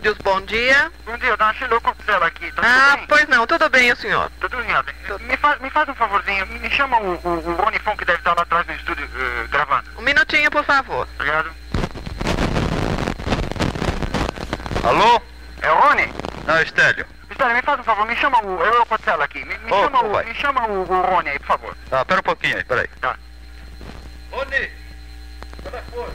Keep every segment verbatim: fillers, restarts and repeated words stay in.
Estúdios, bom dia. Bom dia, dona Sheila, o Coxela aqui, tá Ah, tudo bem? pois não, tudo bem, o senhor? Tá tudo em ordem. Me faz, me faz um favorzinho, me chama o, o, o Ronnie Fon que deve estar lá atrás no estúdio uh, gravando. Um minutinho, por favor. Obrigado. Alô? É o Ronnie? Não, Estélio. Estélio, me faz um favor, me chama o... Eu é o Coxela aqui. Me, me, Ô, chama, ô, o, vai. me chama o, o Ronnie aí, por favor. Tá, pera um pouquinho aí, peraí. Tá. Rony, telefone.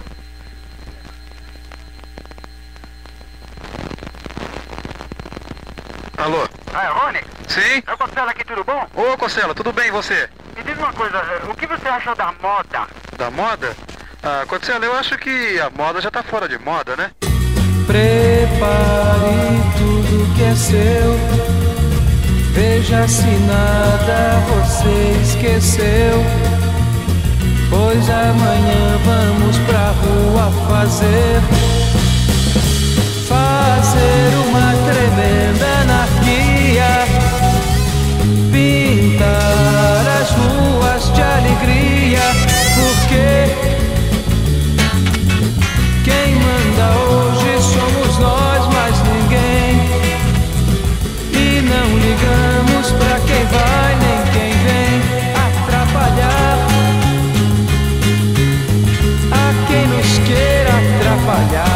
Alô? Ah, é o Ronnie? Sim? É o Coxela aqui, tudo bom? Ô, Costela, tudo bem e você? Me diz uma coisa, eh, o que você achou da moda? Da moda? Ah, Costela, eu acho que a moda já tá fora de moda, né? Prepare tudo que é seu. Veja se nada você esqueceu. Pois amanhã vamos pra rua fazer Fazer uma tremenda anarquia, pintar as ruas de alegria, porque quem manda hoje somos nós, mais ninguém. E não ligamos pra quem vai nem quem vem atrapalhar, a quem nos queira atrapalhar.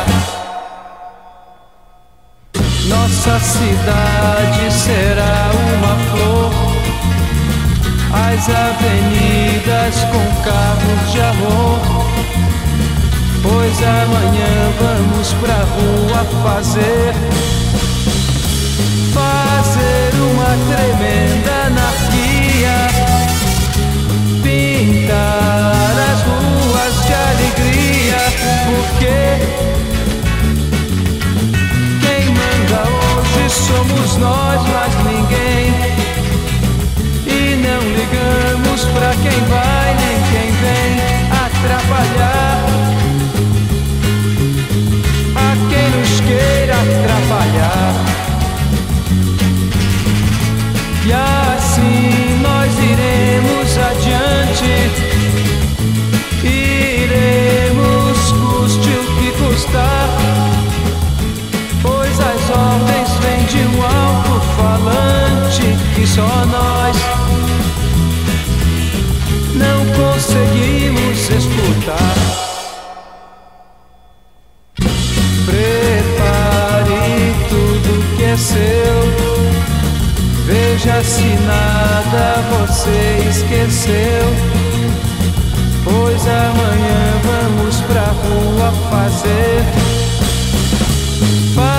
Nossa cidade será uma flor, as avenidas com carros de amor. Pois amanhã vamos pra rua fazer Fazer uma tremenda anarquia, pintar as ruas de alegria, porque quem manda hoje somos nós, mais ninguém. E não ligamos pra quem vai nem quem vem atrapalhar, a quem nos queira atrapalhar. E assim nós iremos adiante, iremos custe o que custar, pois as ordens vêm de um alto-falante que só nós não conseguimos escutar. Prepare tudo que é seu. Veja se nada você esqueceu, pois amanhã vamos pra rua fazer